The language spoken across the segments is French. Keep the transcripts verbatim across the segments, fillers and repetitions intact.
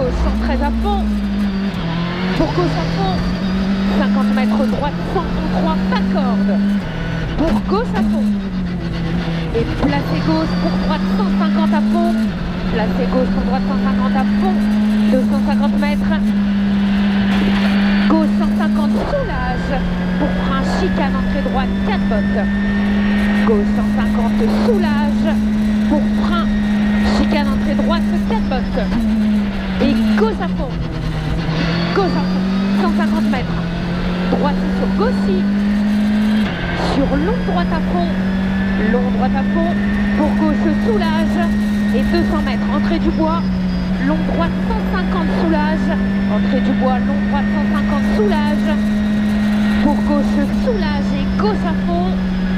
gauche cent treize à fond. Pour gauche à fond. cinquante mètres droite cent trois, pas corde. Pour gauche à fond. Et placé gauche pour droite cent cinquante à fond. Placé gauche pour droite cent cinquante à fond. deux cent cinquante mètres. Gauche cent cinquante, soulage. Pour frein, chicane, entrée droite, quatre bottes. Gauche cent cinquante, soulage. Pour frein, chicane, entrée droite, quatre bottes. Et gauche à fond. Gauche à fond, cent cinquante mètres. Droite sur gauche. Sur long droite à fond. Long droite à fond. Pour gauche, soulage. Et deux cents mètres, entrée du bois. Long droite cent cinquante, soulage. Entrée du bois, long droite cent cinquante, soulage. Pour gauche, soulage et gauche à fond.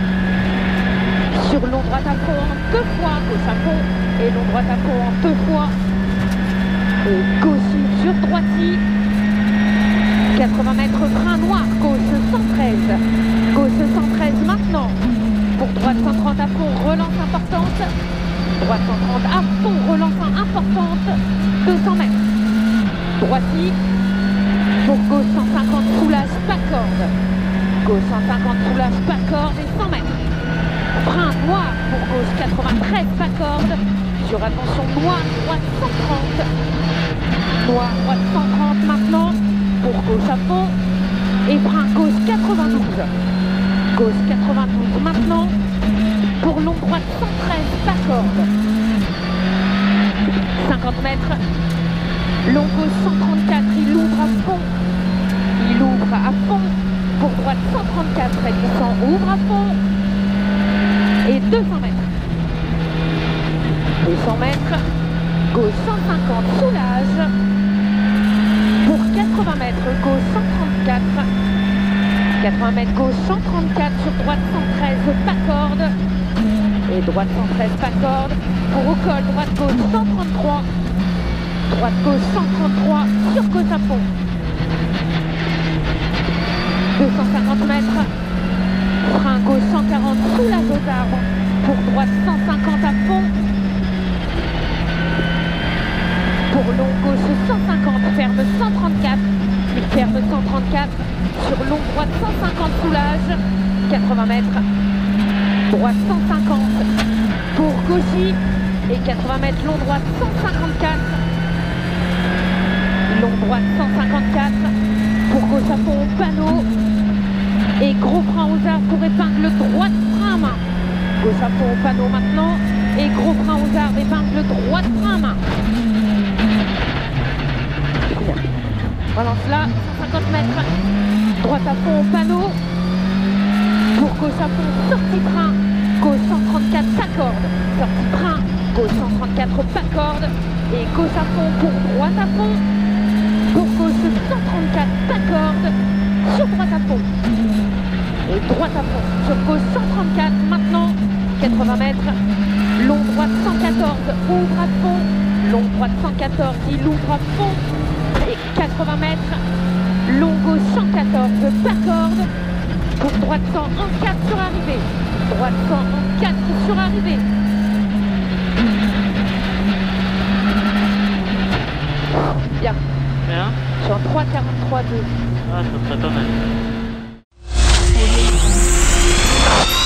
Sur long droite à fond en deux fois, gauche à fond. Et long droite à fond en deux fois. Et gauche sur droite. quatre-vingts mètres, frein noir, gauche cent treize. Gauche cent treize maintenant. Pour droite cent trente à fond, relance importante. Droite cent trente à fond, relance importante. deux cents mètres. Droite. Pour gauche cent cinquante, soulage, pas corde. Gauche cent cinquante, soulage, pas corde et cent mètres. Frein noir pour gauche quatre-vingt-treize, pas corde. Sur attention, noir, droite cent trente. Noir, droite cent trente maintenant. Pour gauche à fond. Et frein gauche quatre-vingt-douze. Gauche quatre-vingt-douze maintenant. Pour long droite cent treize, pas corde. cinquante mètres. Long gauche cent trente-quatre, il ouvre à fond. Il ouvre à fond. Pour droite cent trente-quatre, et descend, ouvre à fond. Et deux cents mètres. deux cents mètres. Gauche cent cinquante, soulage. Pour quatre-vingts mètres, gauche cent trente-quatre. quatre-vingts mètres, gauche cent trente-quatre. Sur droite cent treize, pas corde. Et droite cent treize, pas corde. Pour au col, droite gauche cent trente-trois. Droite gauche cent trente-trois. Sur gauche à fond. deux cent cinquante mètres. Frein gauche cent quarante, soulage aux arbres. Pour droite cent cinquante à fond. Pour long gauche cent cinquante, ferme cent trente-quatre. Il ferme cent trente-quatre. Sur long droite cent cinquante, soulage. quatre-vingts mètres. Droite cent cinquante. Pour gauche. Et quatre-vingts mètres, long droite cent cinquante-quatre. Long droite cent cinquante-quatre. Pour gauche à fond, panneau. Et gros frein aux arbres pour épingle droite, frein à main. Gauche à fond au panneau maintenant. Et gros frein aux arbres, épingle droite, frein à main. Relance là, cent cinquante mètres. Droite à fond au panneau. Pour gauche à fond, sortie frein. Gauche cent trente-quatre, pas corde. Sortie frein. Gauche cent trente-quatre, pas corde. Et gauche à fond pour droite à fond. Pour gauche cent trente-quatre, pas corde. Sur droite à fond. Et droite à fond. Sur gauche cent trente-quatre, maintenant. quatre-vingts mètres. Long droite cent quatorze, ouvre à fond. Long droite cent quatorze, il ouvre à fond. Et quatre-vingts mètres. Long gauche cent quatorze, pas corde. Pour droite cent quatre sur arrivée. Droite cent quatre sur arrivée. Bien. Bien. Je suis en trois quarante-trois deux. Ah, ça serait pas mal.